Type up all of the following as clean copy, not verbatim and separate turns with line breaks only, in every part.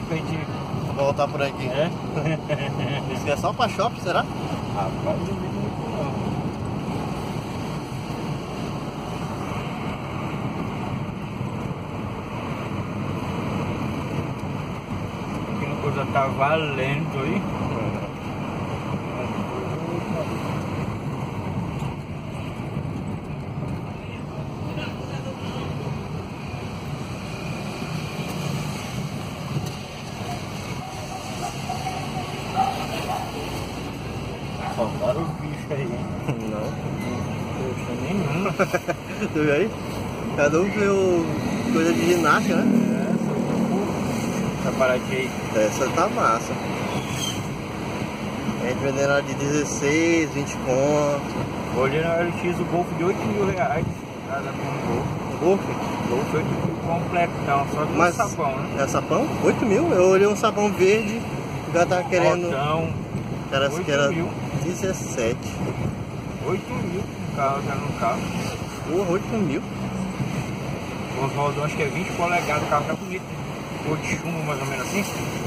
pra gente
voltar por aqui.
É?
Isso aqui é só pra shopping, será?
Rapaz, não vi muito não. Aqui no coisa tá valendo aí. Soltaram os bichos aí, hein?
Não.
Poxa, nenhuma.
Tu viu aí? Cada um viu coisa de ginástica, né?
Essa paradinha aí.
Essa tá massa. A gente vendendo ela de 16, 20 conto.
Hoje na LX o Golf de 8 mil reais. Nada com um Golf.
Um Golf?
Golf 8 mil completo, então, só que
Mas
um sapão, né?
é sapão? 8 mil? Eu olhei um sapão verde. O cara tava querendo.
Rodão,
Cara,
8
que era
mil.
17.
8 mil no carro, já no carro.
Porra, 8 mil.
O Oswaldo, acho que é 20 polegadas, o carro tá bonito. Cor de chumbo, mais ou menos assim.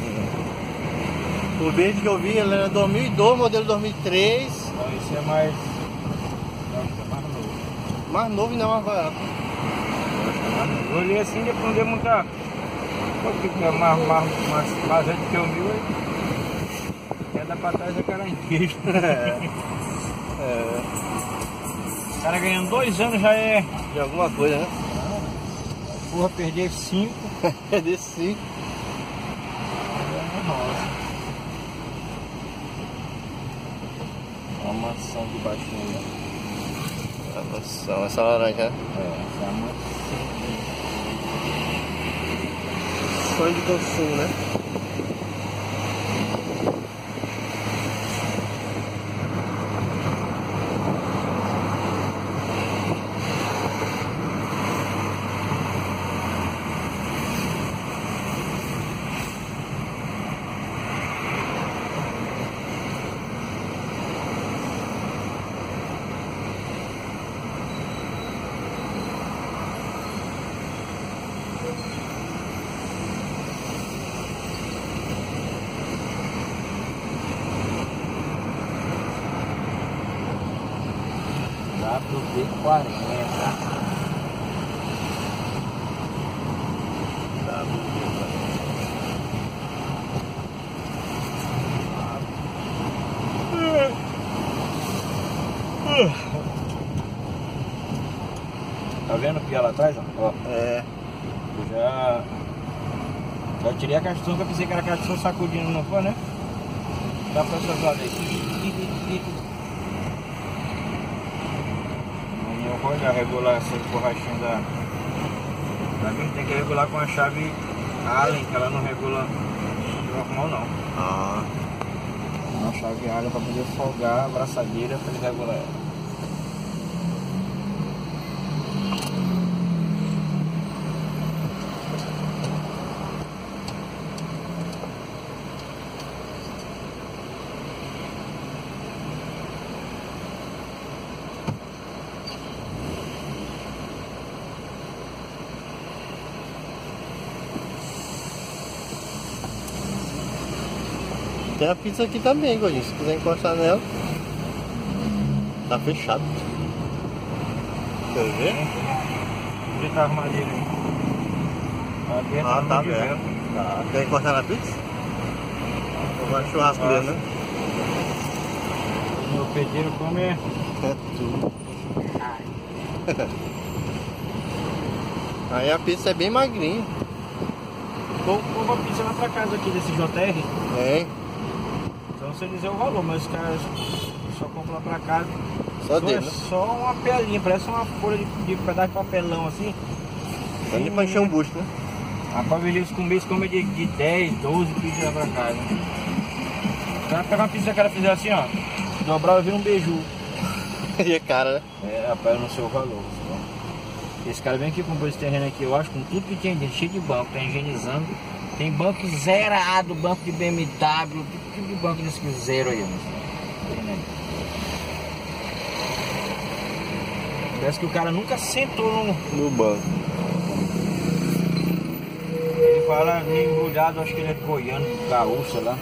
O verde que eu vi, ele era 2002, modelo 2003.
Então esse é mais. Acho que é mais novo.
Mais novo e não mais barato.
Eu olhei assim, depois não deu muita. Porque é mais velho que o meu, aí. Queda pra trás é caranguejo. O cara ganhando 2 anos já é.
De alguma coisa, né?
Porra, perder 5.
É desse 5.
Uma maçã de baixinho.
Essa laranja.
É, essa é a maçã.
Sonho de consumo, né?
WD-40. Tá vendo o que lá atrás? Ó?
É.
Eu já tirei a caixa de som, que eu pensei que era a caixa de som sacudindo, não foi, né? Dá pra essas horas aí. Amanhã eu vou olhar, regular essa borrachinha da minha. Tem que regular com a chave Allen, que ela não regula normal não.
Ah.
Uma chave Allen pra poder folgar a braçadeira pra ele regular ela.
Tem a pizza aqui também, Godinho. Se quiser encostar nela. Tá fechado. Quer ver?
Onde tá a armadilha aí? Tá dentro,
Ah, tá
de
aberto.
vento.
Tá. Quer encostar na pizza? Vou fazer churrasco dele, né?
Meu pedreiro come
É tudo. Aí a pizza é bem magrinha.
Vou uma pizza lá pra casa aqui desse JR.
É.
Então você dizer o valor, mas os caras só compram lá pra casa.
Só
É
dele, né?
só uma pelinha, parece uma folha de pedaço de papelão assim.
Só de pra encher um busto, né?
Rapaz, eles comem de 10, 12 pizzas lá pra casa. O cara pega uma pizza que o cara fizer assim, ó. Dobrar e vira um beiju.
E é cara, né?
É, rapaz, eu não sei o valor. Esse cara vem aqui, comprou esse terreno aqui, eu acho, com tudo que tinha dentro, cheio de banco, tá higienizando. Tem banco zerado, banco de BMW, tipo de banco desse aqui, zero aí, né? Parece que o cara nunca sentou
No banco.
Ele fala embrulhado, acho que ele é goiano, gaúcho lá.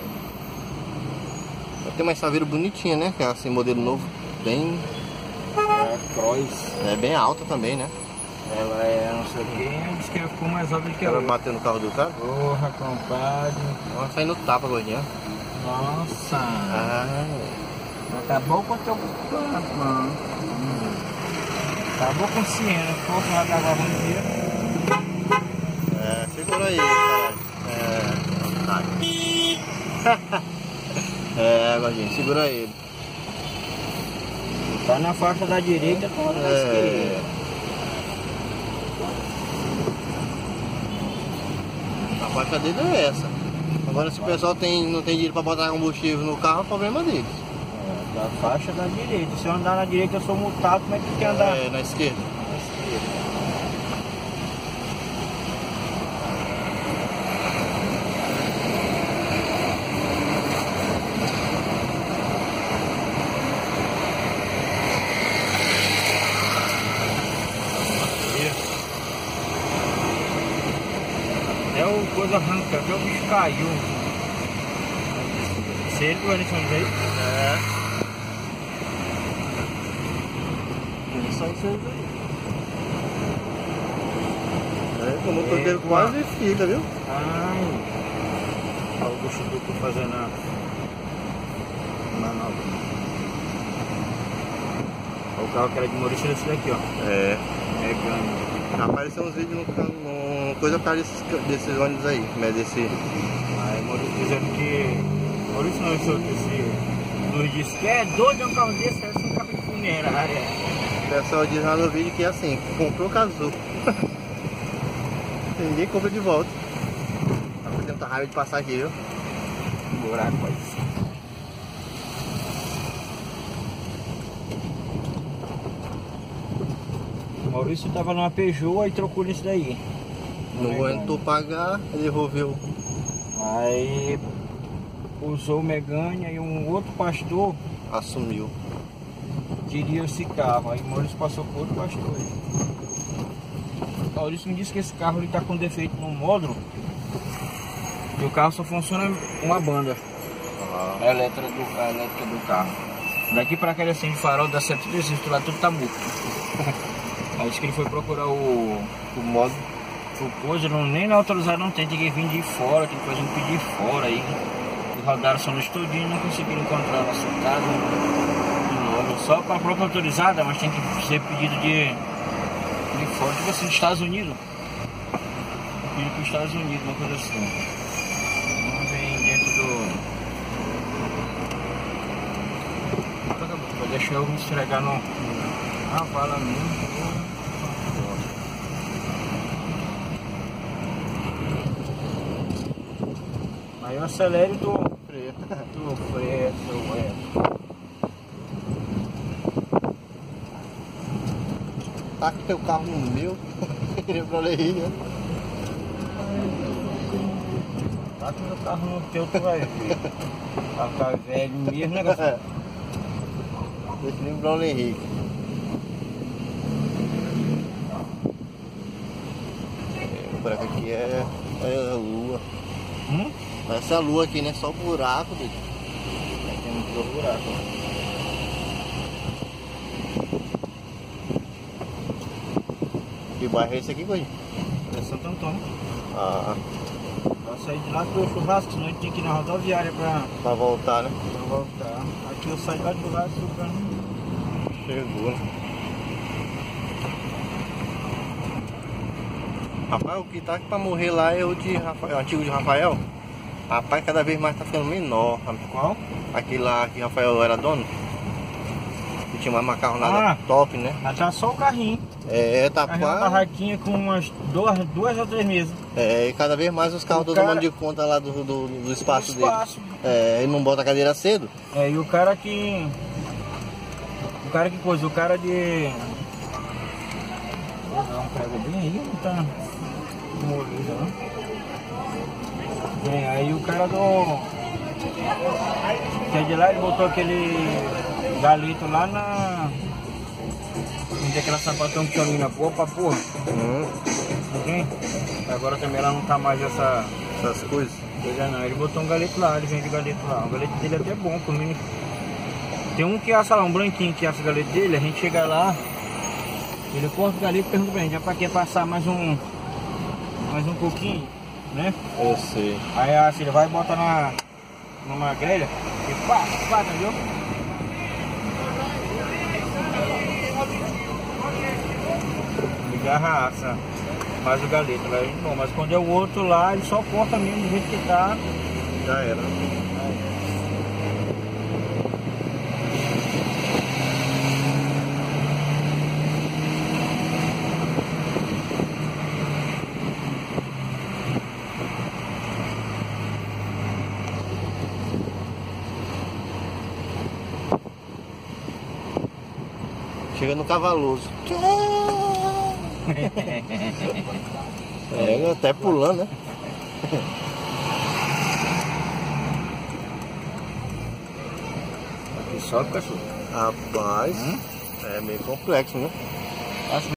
Tem uma saveira bonitinha, né? Que é assim, modelo novo. Bem...
É Cross.
É bem alta também, né?
Ela é não sei o que, diz que ficou mais alta do que
Ela
ela.
bateu no carro do cara.
Porra, compadre.
Ela sai no tapa, gordinha.
Nossa.
Ah.
Acabou com o teu canto, mano. Acabou com o Siena. Ficou com a água ruim.
É, segura aí, caralho. É, gordinho, segura aí.
Tá na faixa da direita, tá na esquerda.
A faixa dele é essa. Agora se o pessoal não tem dinheiro pra botar combustível no carro, é o problema deles.
É, da faixa da direita. Se eu andar na direita eu sou multado, como é que quer andar?
É, na esquerda.
Na esquerda. É o coisa arranca, até o bicho caiu. Sério, o Anderson veio?
É. Só isso aí. É, o motor dele quase fica, viu?
Ai. Olha o bicho que eu tô fazendo a manobra. Olha o carro que era de Maurício desse daqui, ó.
É.
É grande.
Apareceu uns vídeos no coisa por causa desses ônibus aí, mas desse...
Aí Maurício dizendo que... Maurício não, esse Luiz disse que é doido de um carro desse, parece um carro de funerária.
O pessoal diz lá no vídeo que é assim, comprou, casou. Ninguém compra de volta. Tá fazendo muita raiva de passar aqui, viu?
Um buraco aí. O Maurício tava numa Peugeot e trocou nisso daí.
Não aguentou pagar, devolveu.
Aí usou o Megane e um outro pastor
Assumiu.
queria esse carro. Aí o Maurício passou por outro pastor. O Maurício me disse que esse carro está com defeito no módulo e o carro só funciona uma banda elétrica do carro. Daqui para cá ele acende farol, dá 700 lá, tudo tá murcho. Aí disse que ele foi procurar o módulo. O pôs, nem na autorizada não tem que vir de fora, tem que fazer um pedido de fora aí. E rodaram só no estudinho, não conseguiram encontrar na cidade de novo. Só para a própria autorizada, mas tem que ser pedido de fora, tipo assim, dos Estados Unidos. Pedido para os Estados Unidos, uma coisa assim. Não vem dentro do. Vou deixar eu me esfregar no. Ah, vala mesmo. Aí eu acelero do freio,
Tá com teu carro no meu, queria pra ler, né?
Tá com meu carro no teu, tu vai ver. Vai ficar velho mesmo, né, galera?
Deixa eu lembrar o Henrique. O buraco aqui é a lua. Parece a lua aqui, né? Só buraco, doido.
Tem muito buraco.
Que bairro é esse aqui, Goi?
É Santo Antônio.
Ah,
Vai sair de lá pro churrasco, senão a gente tem que ir na rodoviária
pra voltar, né?
pra voltar. Aqui eu saio lá de churrasco pra...
Chegou, né? Rapaz, o que tá aqui pra morrer lá é o de Rafael, o antigo de Rafael. Rapaz, cada vez mais tá ficando menor.
Qual?
Aquele lá que Rafael era dono. Que tinha uma macarronada top, né?
Já tá só o carrinho.
É, tá
Carrinho uma barraquinha com umas duas ou três mesas.
É, e cada vez mais os carros estão tomando de conta lá do espaço dele. É, ele não bota a cadeira cedo.
É, e o cara que... O cara que coisa, o cara de... Vou dar um prego bem aí, não tá molido, né? É, aí o cara do... Que é de lá, ele botou aquele galito lá na... Onde é aquela sapatão que tinha ali na porra, porra. pouquinho. Agora também ela não tá mais
essas coisas.
Coisa não, ele botou um galeto lá, ele vende galeto lá. O galeto dele é até bom, por mim. Tem um que assa lá, um branquinho que assa o galeto dele, a gente chega lá, ele corta o galeto e pergunta pra gente, já pra que passar mais um pouquinho, né?
Eu sei.
Aí assim, ele vai e bota numa grelha e pá, entendeu? E garraça. Mais o galeto, lá, bom, mas quando é o outro lá, ele só corta mesmo do jeito que tá.
Já era. Chega no Cavaloso. É, até pulando, né?
Aqui só cachorro.
Rapaz, é meio complexo, né?